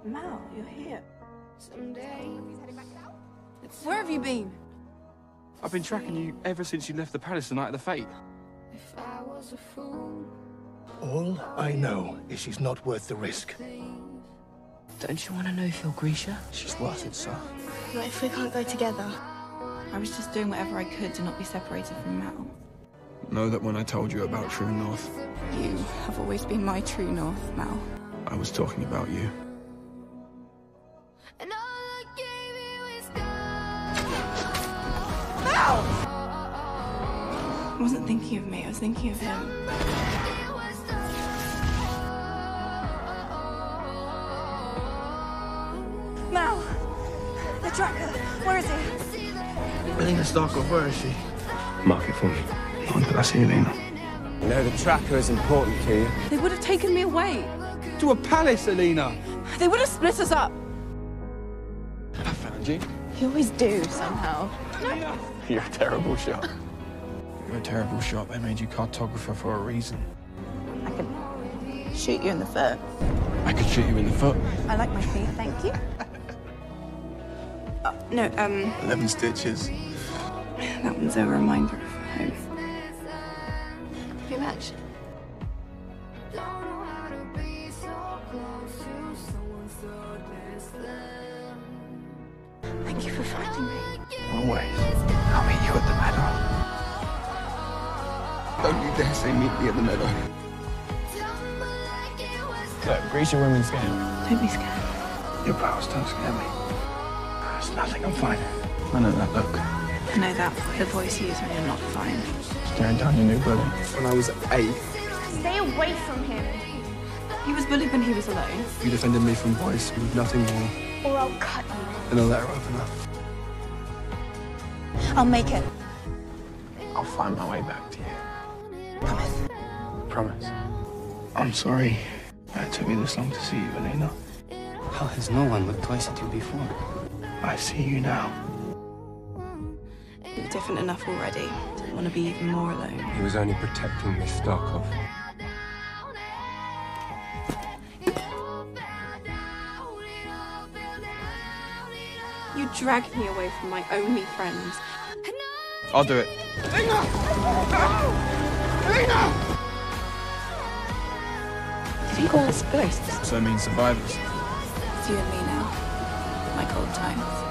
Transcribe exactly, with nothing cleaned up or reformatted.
Mal, you're here. Where have you been? I've been tracking you ever since you left the palace the night of the fete. All I know is she's not worth the risk. Don't you want to know if you're Grisha? She's worth it, sir. Not if we can't go together. I was just doing whatever I could to not be separated from Mal. Know that when I told you about True North, You have always been my true north, Mal. I was talking about you. Mal! I wasn't thinking of me, I was thinking of him. Mal! The tracker! Where is he? Elena Starkov, where is she? Mark it for me. Not until I see Elena. You know the tracker is important to you. They would have taken me away. To a palace, Elena! They would have split us up. I found you. You always do, somehow. You're a terrible shot. You're a terrible shot. They made you cartographer for a reason. I could shoot you in the foot. I could shoot you in the foot. I like my feet, thank you. Uh, no, um, Eleven stitches. that one's a reminder of home. Pretty much. Thank you for finding me. Always. I'll meet you at the meadow. Don't you dare say meet me at the meadow. Look, Grisha women's scared. Don't be scared. Your powers don't scare me. There's nothing I'm fine. I know that look. I know that the voice you use when you're not fine. Staring down your new bully. When I was eight, Stay away from him, He was bullied when he was alone. you defended me from boys with nothing more or I'll cut you. than a letter opener. I'll make it. I'll find my way back to you. Promise. Promise. I'm sorry that it took me this long to see you, Elena. How has no one looked twice at you before? I see you now. You're different enough already. Didn't want to be even more alone. He was only protecting Miss Starkov. You dragged me away from my only friends. I'll do it. Elena! Elena! Did he call us ghosts? So it means survivors. It's you and me now. Like old times.